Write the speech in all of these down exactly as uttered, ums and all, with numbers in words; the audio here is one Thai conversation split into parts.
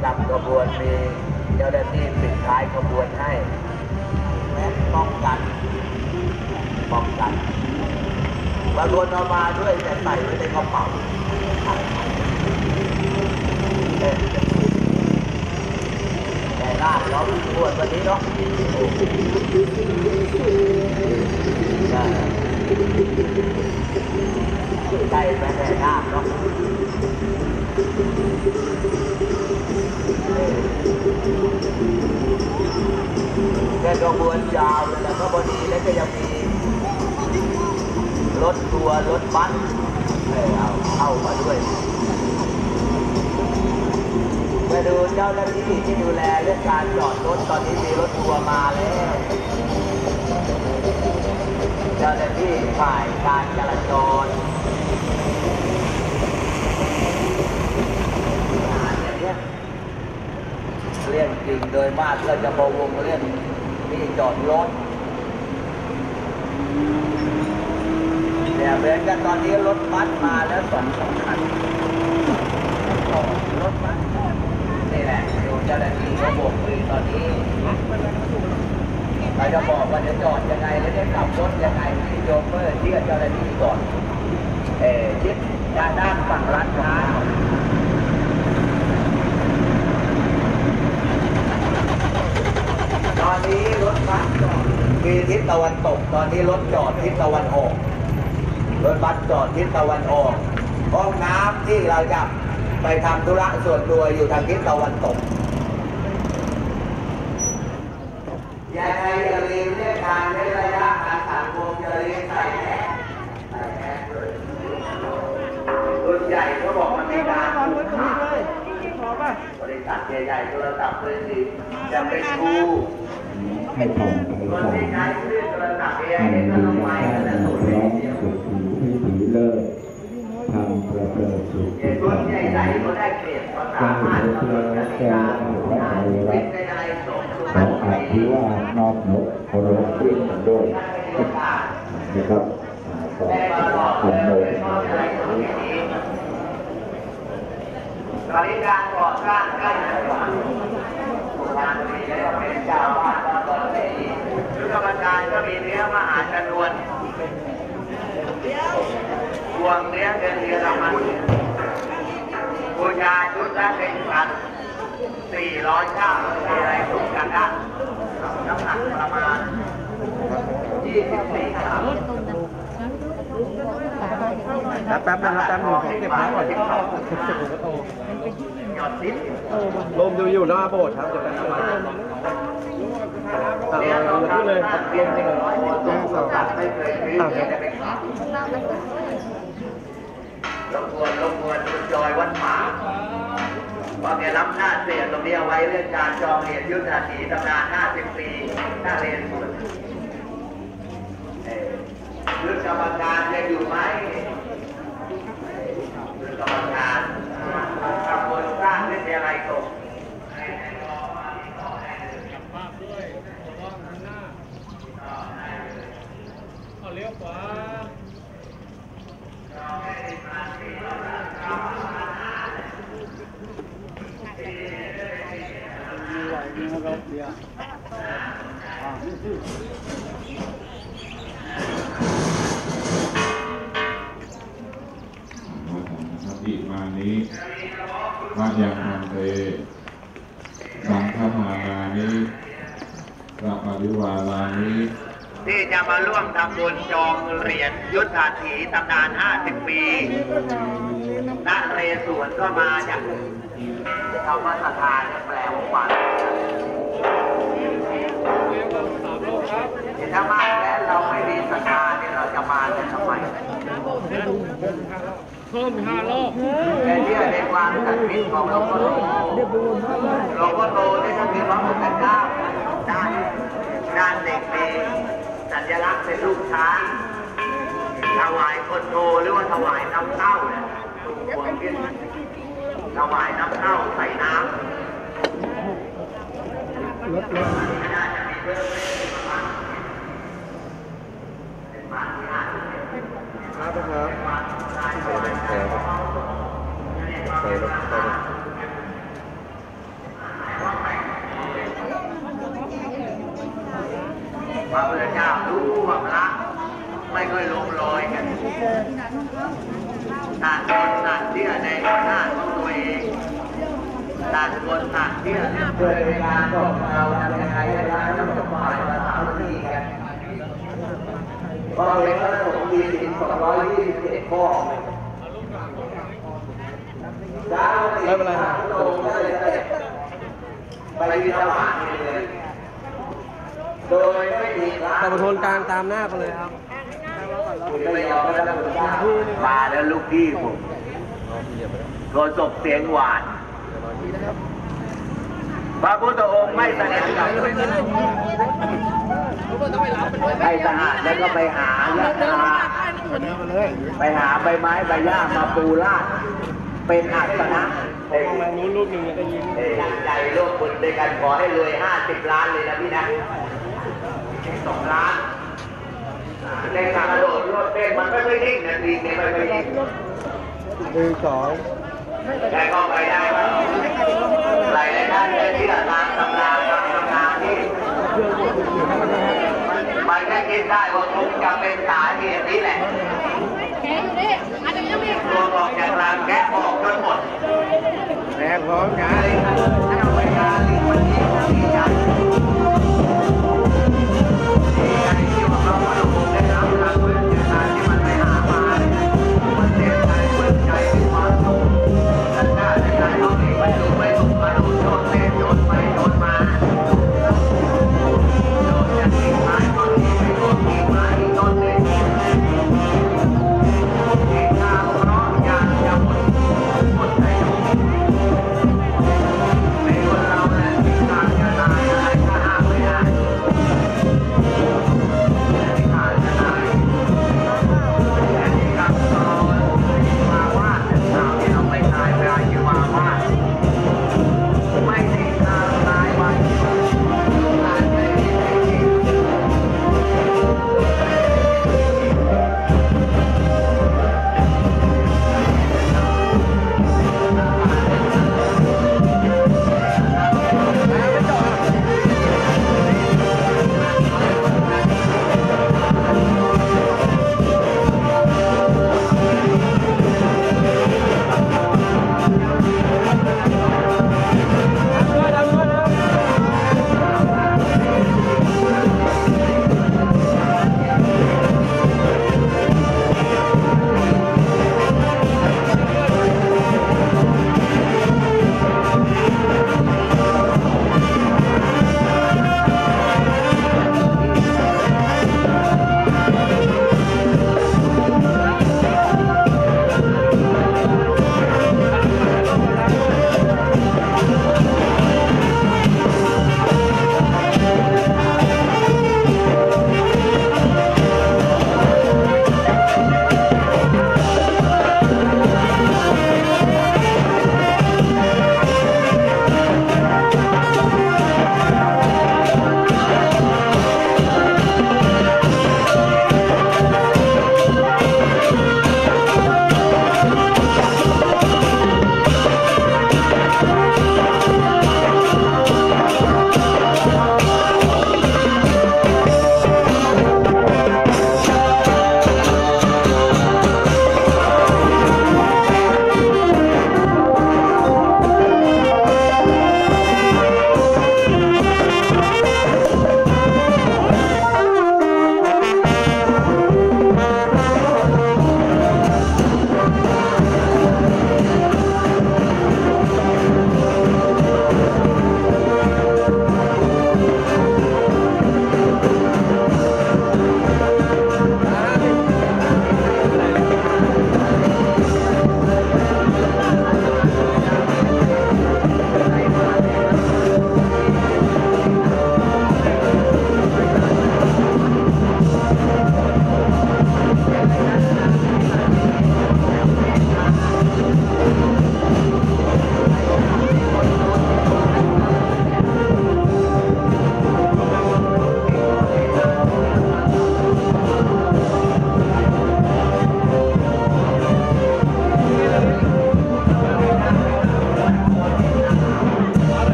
นำขบวนมีเจ้าหน้าที่ปิดท้ายขบวนให้และป้องกันป้องกันบางคนเอามาด้วยแต่ใส่ไว้ในกระเป๋าแต่ลาดล้อมขบวนวันนี้เนาะใช่แม่แม่ลาดเนาะแค่ขบวนยาวเลยแล้วก็พอดีแล้วก็ยังมีรถทัวร์รถบัสเอาเข้ามาด้วยไปดูเจ้าหน้าที่ที่ดูแลเรื่องการจอดรถตอนนี้มีรถทัวร์มาแล้วเจ้าหน้าที่ฝ่ายการจราจรเรื่องจริงโดยมากก็จะพะวงเรื่องที่จอดรถเนี่ยเหมือนกันตอนนี้รถบัสมาแล้วสองสองคันรถบัสนี่แหละดูเจ้าหน้าที่เขาบอกเลยตอนนี้เขาจะบอกว่าจะจอดยังไงแล้วจะขับรถยังไงที่โชเฟอร์ที่เจ้าหน้าที่ก่อนเออชิดด้านฝั่งร้านค้าตอนนี้รถบัสจอดมีทิศตะวันตกตอนนี้รถจอดทิศตะวันออกรถบัสจอดทิศตะวันออกห้องน้ำที่เราจะไปทำธุระส่วนตัวอยู่ทางทิศตะวันตกยังไงอย่าลืมเรื่องการในระยะการสังคมอย่าลืมใส่แมสใส่แมสเลยรุ่นใหญ่เขาบอกมันมีการบริษัทใหญ่ๆโทรศัพท์เลยสิจะเป็นครูให้ทำคนที่ใช้คลื่นโทรศัพท์เองเองก็ต้องไปแล้วสูตรเองเดียวให้ถือเลิกทำประเสริฐสุขคนใหญ่ๆก็ได้เปลี่ยนภาษาบ้านเราเป็นการงานเป็นอะไรส่งขออภิวาทนอบน้อมเคารพขึ้นด้วยนะครับขอขอบคุณตอนนี้การก่อสร้างใกล้แล้วงานนี้แล้วเป็นเจ้าบ้านตอนนี้ชุดกรรมการก็มีเนื้อมหาชนวนพวงเนื้อเป็นเยอรมันบูชาชุดละเป็นพันสี่ร้อยเก้าอะไรถูกกันได้น้ำหนักประมาณยี่สิบสี่กรัมแป๊บนะครับแป๊บหนึ่งขอเก็บน้ำก่อนที่เขาเก็บเก็บโอ้ลมดูอยู่หน้าโบสถ์ครับจะเป็นอะไรอ่าเราพูดเลยลมจริงเลยลมสองอ่ารบกวนรบกวนคุณจอยวัดหมาว่าแกรับหน้าเสียตรงนี้เอาไว้เรื่องการจองเหรียญยุทธาถีตำนานห้าสิบปีหน้าเรียนสวนยุทธกรรมการจะอยู่ไหมยุทธกรรมการตำบลสร้างวิทยาลัยตกเลี้ยวขวาอิมานิมายังมันเตสังฆมานานิสัพปริวารานิที่จะมาร่วมทำบุญจองเหรียญยุทธาถีตำนานห้าสิบปีนเรศวรก็มาจากคำว่าศรัทธาแปลว่าฝันถ้ามาแล้วเราไม่มีศรัทธาเนี่ยเราจะมาจะทำไมเพิ่มห้ารอบแต่เชื่อในความศักดิ์สิทธิ์ของหลวงพ่อโตหลวงพ่อโตนี่ก็คือพระพุทธเจ้าด้านด้านเด็กมีสัญลักษณ์เป็นลูกช้างถวายคนโตหรือว่าถวายน้ำเต้าเนี่ยถูกหัวขึ้นถวายน้ำเต้าใส่น้ำลดลดน่าจะมีเพิ่มประมาณเป็นบาทที่ห้าสิบเอ็ดครับครับใส่รถใส่รถใส่รถต่างคนต่างเชื่อในอำนาจของตัวเองต่างคนต่างเชื่อเพื่อเป็นการพวกเราทำยังไงให้ได้ทั้งสองฝ่ายมาสามัคคีกันก็เป็นพระสงฆ์มีศีลสองร้อยยี่สิบเจ็ดข้อไม่เป็นไรครับไปวิทบาทเลยโดยไม่มีพระตำรวจโทนกลางตามหน้าไปเลยครับไม่ยอมแล้วมาแล้วลูกพี่ผมโดนศพเสียงหวานพระพุทธองค์ไม่แสดงกับให้ทหารแล้วก็ไปหายาคาไปหาใบไม้ใบหญ้ามาปูราดเป็นอาสนะผมมานู้นรูปหนึ่งก็ยิ้มตั้งใจร่วมบุญด้วยกันขอให้รวยห้าสิบล้านเลยนะพี่นะสองล้านในการกระโดดรวดเต้นมันไม่ค่อยนิ่งนะทีนี้ไม่ค่อยนิ่งหนึ่งสองแต่ก็ไปได้หลายท่านเลยที่ตามตำราตามตำราที่มันก็คิดได้ว่าคงจะเป็นสาเหตุนี้แหละตัวออกจากรางแกะออกจนหมดแรงพร้อมกันให้เอาไปงานในวันนี้ดีใจดีใจที่ว่าเราเราคงได้รับการเพื่อนงานที่มันไม่หามามันเสียใจเพื่อนใจมีความสุขกันได้ในการเอาเองไปดูไปดูมาดูโจนเล่นโจนไปโจนมาโจนจากกิ่งไม้ต้นนี้ไปโจนกิ่งไม้อีกต้นหนึ่งกิ่งข้าวเพราะยางจะหมดหมดอายุ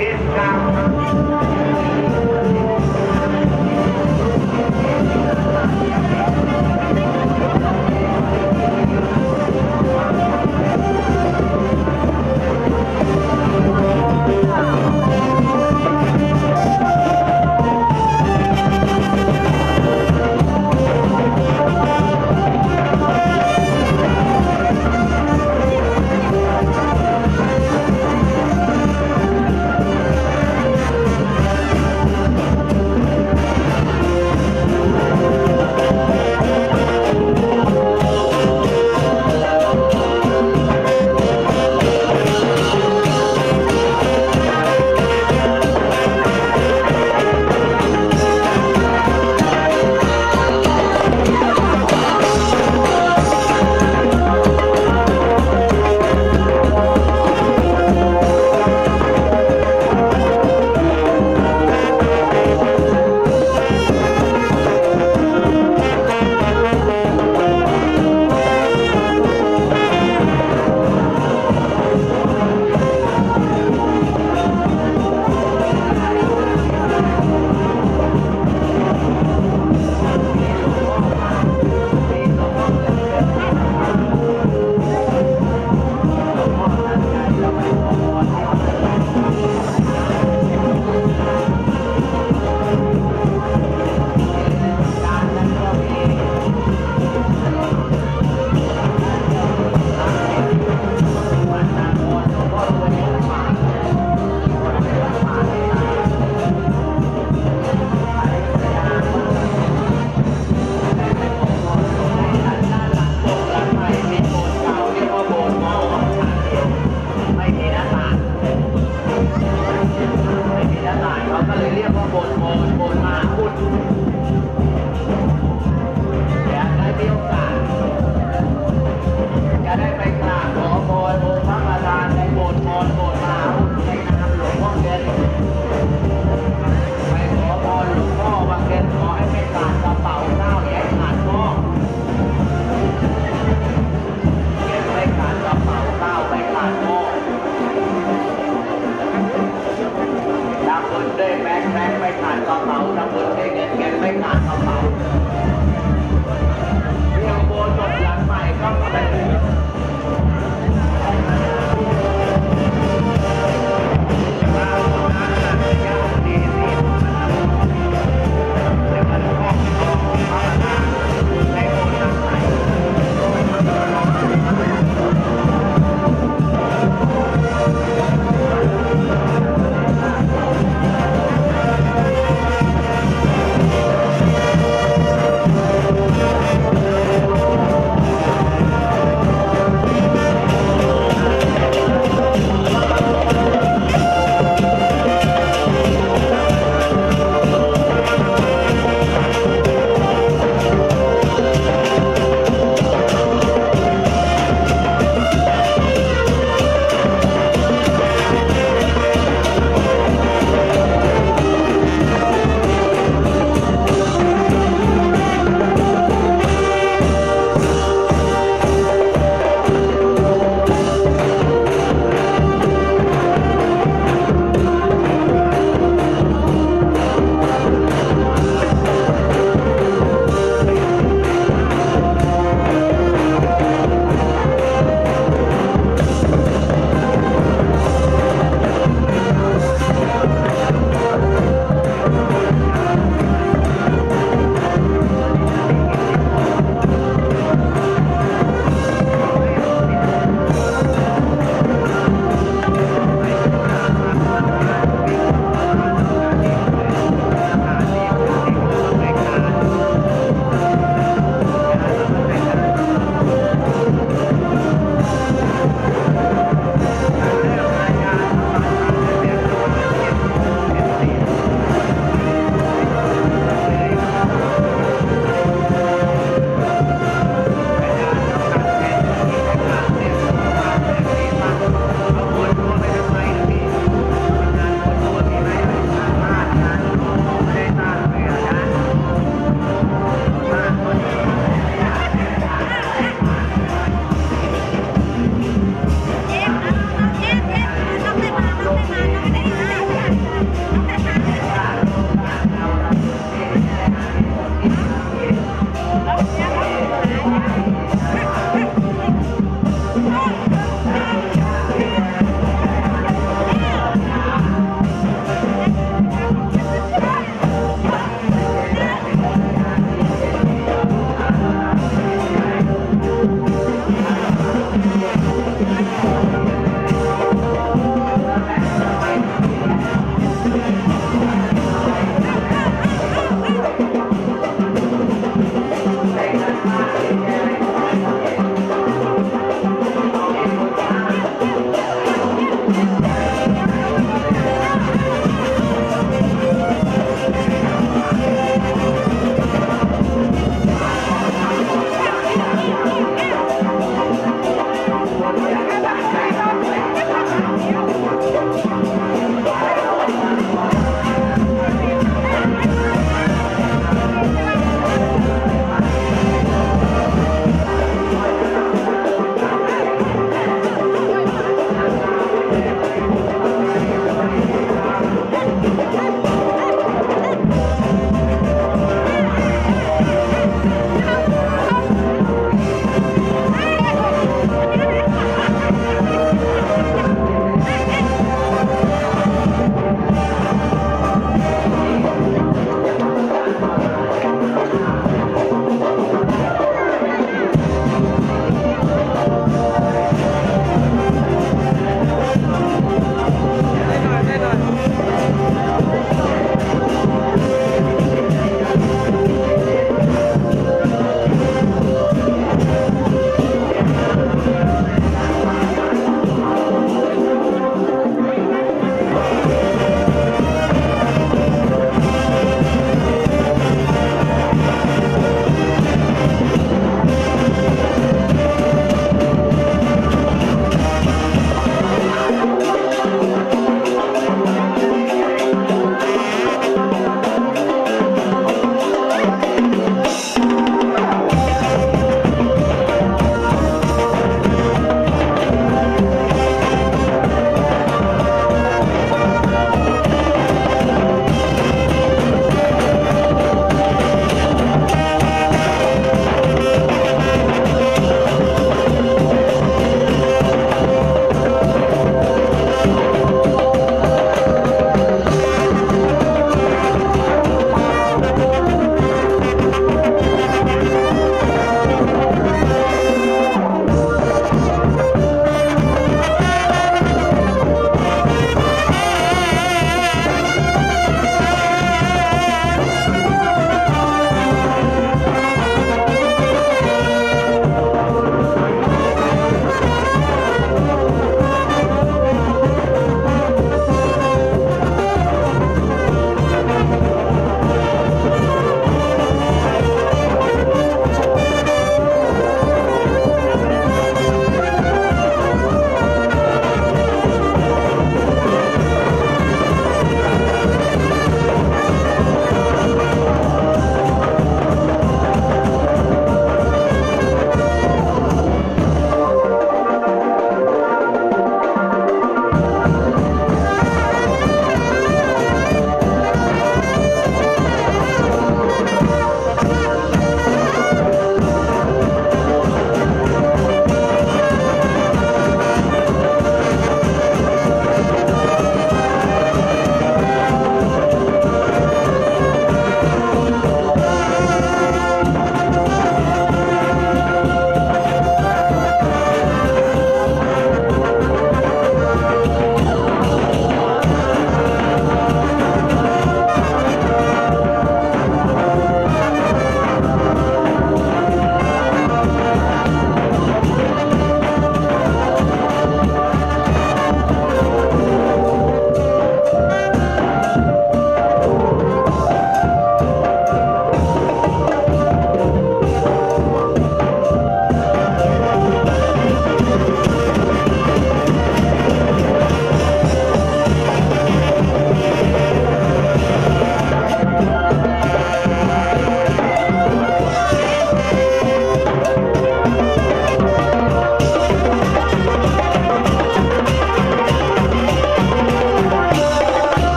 ทิศครับ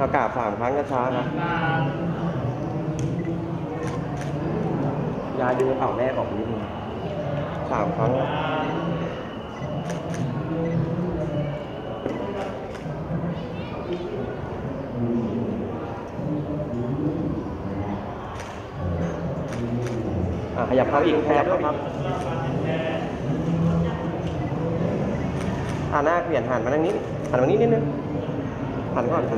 เขากราบสามครั้งช้าๆนะยายดึงกระเป๋าแม่ออกนิดนึงสามครั้งอ่ะขยับเข้าอีกขยับเข้าครับอ่าหน้าเปลี่ยนหันมาทางนี้หันมานี้นิดนึงหันก่อนหัน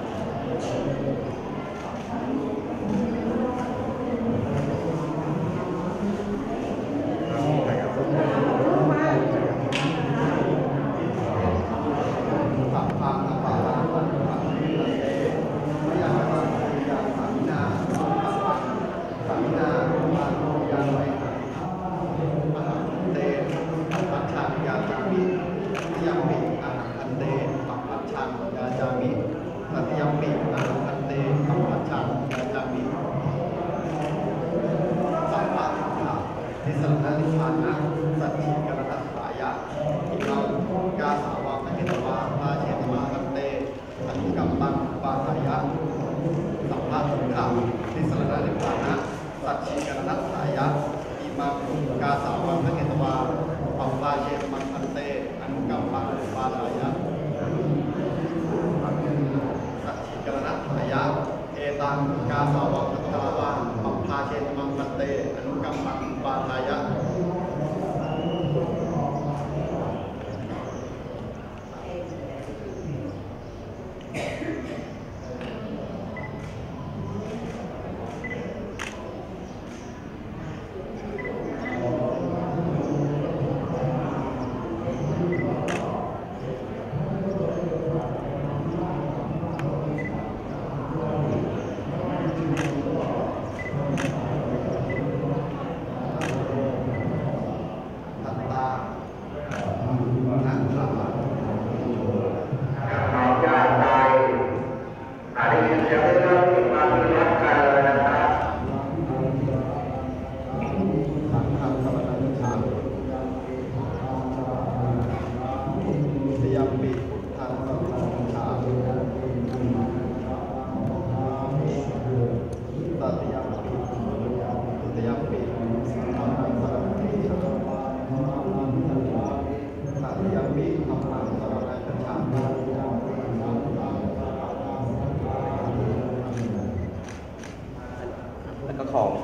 แล้วก็ของ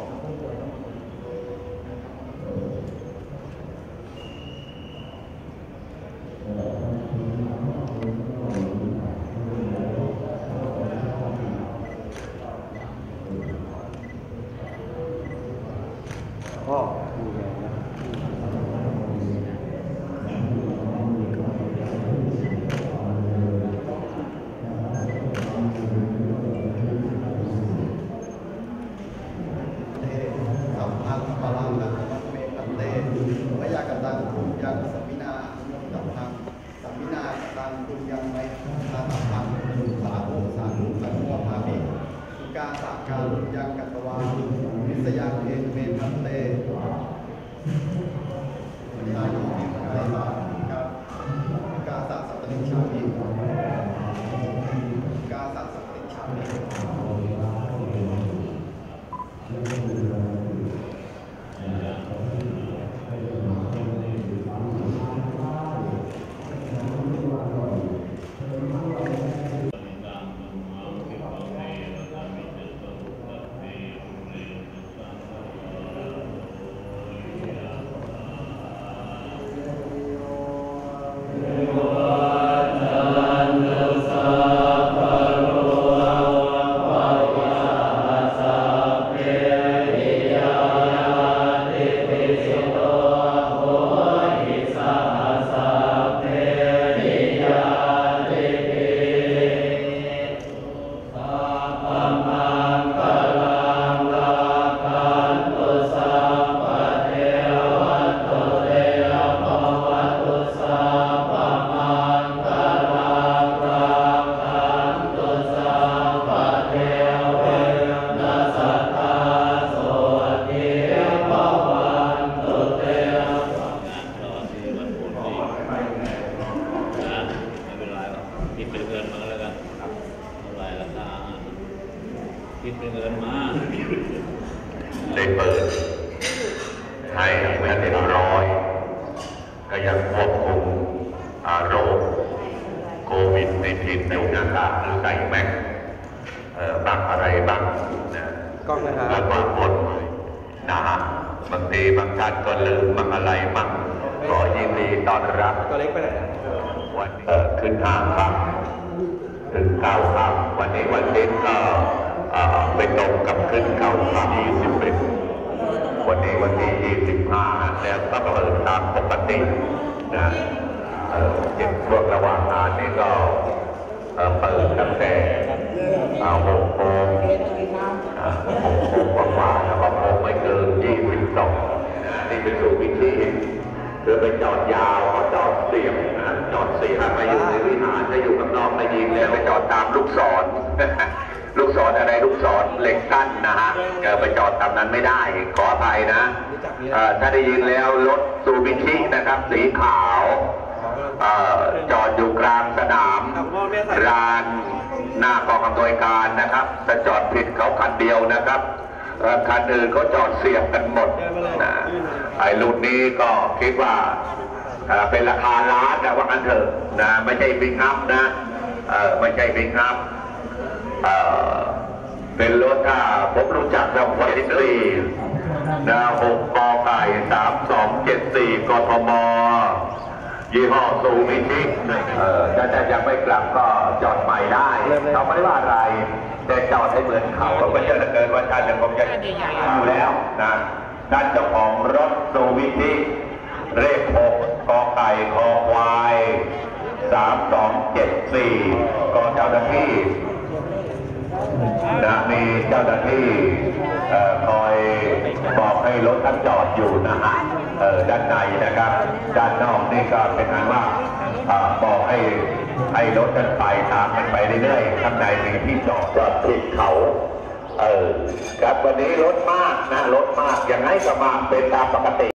พ่อดูแลนะคิดเป็นเงินมาได้เปิดให้แผ่นเรียบร้อยก็ยังควบคุมโรคโควิดในทีมในหน้ากากหรือใส่แมสบ้างอะไรบ้างนะแล้วก็คนนะฮะบางทีบางท่านก็ลืมบางอะไรบ้างขอยินดีต้อนรับตัวเล็กไปไหนวันขึ้นห้าค่ำถึงเก้าค่ำวันนี้วันนี้ก็ไปตรงกับขึ้นเก้าค่ำยี่สิบเอ็ดวันนี้วันที่ยี่สิบห้าแล้วก็เปิดตามปกตินะเจ็ดช่วงระหว่างงานนี้ก็เปิดตั้งแต่หกโมงหกโมงกว่าๆแล้วก็โมงไม่เกินยี่สิบสองนี่เป็นสู่วิธีคือไปจอดยาวจอดเสียบนะจอดเสียบไปอยู่ในวิหารถ้าอยู่กับนอกไปยิงแล้วไปจอดตามลูกศร ลูกศรอะไรลูกศรเหล็กกั้นนะฮะไปจอดตามนั้นไม่ได้ขออภัยนะถ้าได้ยินแล้วรถซูบิชินะครับสีขาวจอดอยู่กลางสนามลานหน้ากองอำนวยการนะครับจะจอดผิดเขาคันเดียวนะครับคันอื่นเขาจอดเสียบกันหมดนะไอ้รุ่นนี้ก็คิดว่าเป็นราคาล้านนะว่างั้นเถอะนะไม่ใช่บิ๊กอัพนะไม่ใช่บิ๊กอัพเป็นรถถ้าผมรู้จักแบบวันที่สี่นะหกกไก่สามสองเจ็ดสี่กทมยี่ห้อซูมิชิเออถ้าจะยังไม่กลับก็จอดใหม่ได้เขาไม่ว่าอะไรแต่จอดให้เหมือนเขาเพราะมันเยอะเหลือเกินว่าท่านจะคงจะอยู่แล้วนะด้านเจ้าของรถซูมิชิเลขหกกไก่คอควายสามสองเจ็ดสี่ก็เจ้าหน้าที่นะมีเจ้าหน้าที่คอยบอกให้รถท่านจอดอยู่นะฮะด้านในนะครับด้านนอกนี่ก็เป็นอันว่าบอกให้ให้รถท่านไปตามมันไปเรื่อยๆข้างในมีที่จอดจอดผิดเขาเออครับวันนี้รถมากนะรถมากอย่างไรก็มากเป็นตามปกติ